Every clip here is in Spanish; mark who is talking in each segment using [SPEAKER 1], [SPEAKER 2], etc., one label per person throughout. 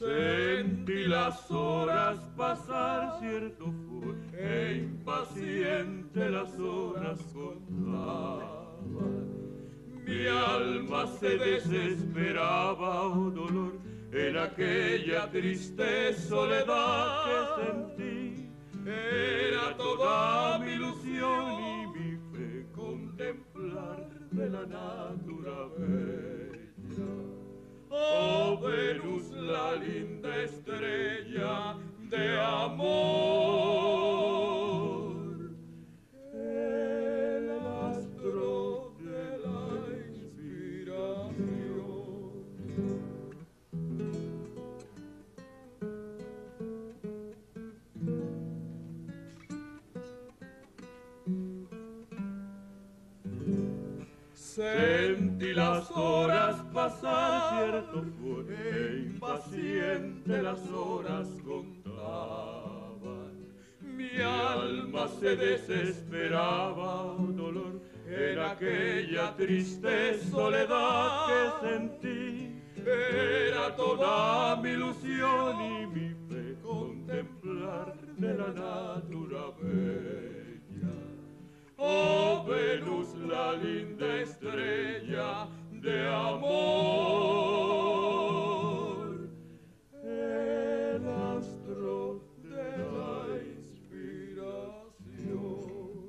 [SPEAKER 1] Sentí las horas pasar, cierto fue, e impaciente las horas contaban. Mi alma se desesperaba, oh dolor, en aquella triste soledad que sentí. Era toda mi ilusión y mi fe contemplar de la natura bella. Oh Venus, la linda estrella de amor, el astro de la inspiración. Sentí las horas pasar, cierto fue, e impaciente las horas contaban. Mi alma se desesperaba, oh dolor, en aquella triste soledad que sentí. Era toda mi ilusión y mi fe contemplar de la natura bella. Oh Venus, la linda estrella de amor, el astro de la inspiración.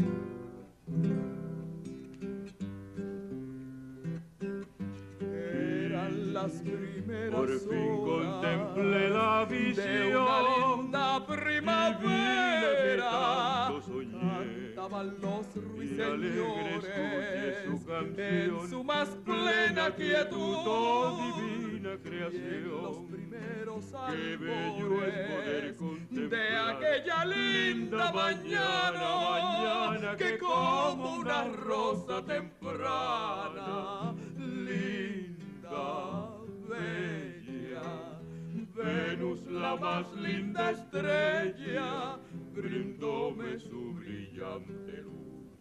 [SPEAKER 1] Eran las primeras
[SPEAKER 2] Por fin
[SPEAKER 1] horas
[SPEAKER 2] contemplé la visión
[SPEAKER 1] de una linda primavera.
[SPEAKER 2] Tanto soñé.
[SPEAKER 1] Cantaban los
[SPEAKER 2] Y alegre escuché
[SPEAKER 1] ruiseñores
[SPEAKER 2] su canción,
[SPEAKER 1] en su más plena quietud.
[SPEAKER 2] Oh divina
[SPEAKER 1] Y en
[SPEAKER 2] creación,
[SPEAKER 1] los primeros
[SPEAKER 2] qué bello es poder
[SPEAKER 1] albores
[SPEAKER 2] contemplar
[SPEAKER 1] de aquella linda mañana que como una rosa temprana, linda, bella, Venus, la más linda estrella, brindóme su brillante luz.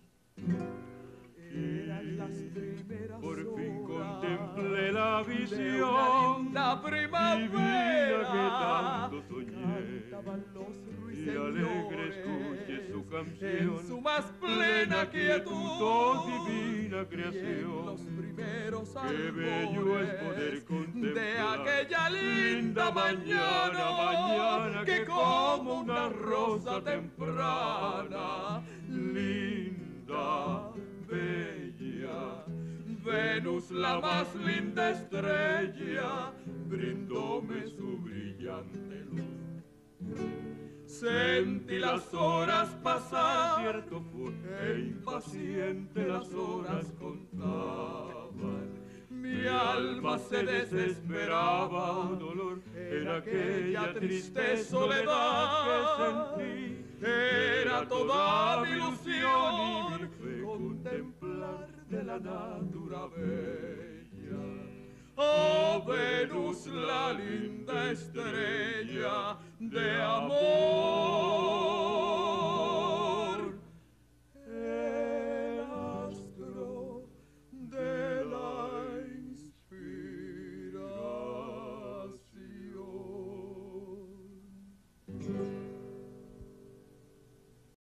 [SPEAKER 1] Eran las primeras
[SPEAKER 2] por fin
[SPEAKER 1] horas
[SPEAKER 2] contemplé la
[SPEAKER 1] de
[SPEAKER 2] visión
[SPEAKER 1] una linda
[SPEAKER 2] divina que
[SPEAKER 1] primavera.
[SPEAKER 2] tanto soñé.
[SPEAKER 1] Cantaban los
[SPEAKER 2] Y alegre escuché su
[SPEAKER 1] ruiseñores
[SPEAKER 2] canción,
[SPEAKER 1] en su más plena quietud.
[SPEAKER 2] oh divina
[SPEAKER 1] Y en
[SPEAKER 2] creación,
[SPEAKER 1] los primeros
[SPEAKER 2] qué bello es poder
[SPEAKER 1] albores
[SPEAKER 2] contemplar
[SPEAKER 1] de aquella linda mañana que como una rosa temprana, linda, bella, Venus, la más linda estrella, brindóme su brillante luz. Sentí las horas pasar,
[SPEAKER 2] cierto fue,
[SPEAKER 1] e impaciente las horas contaban. Mi alma se desesperaba,
[SPEAKER 2] oh dolor,
[SPEAKER 1] en aquella triste soledad
[SPEAKER 2] que sentí.
[SPEAKER 1] Era toda mi ilusión
[SPEAKER 2] y mi fe
[SPEAKER 1] contemplar de la natura bella. Oh Venus, la linda estrella de amor.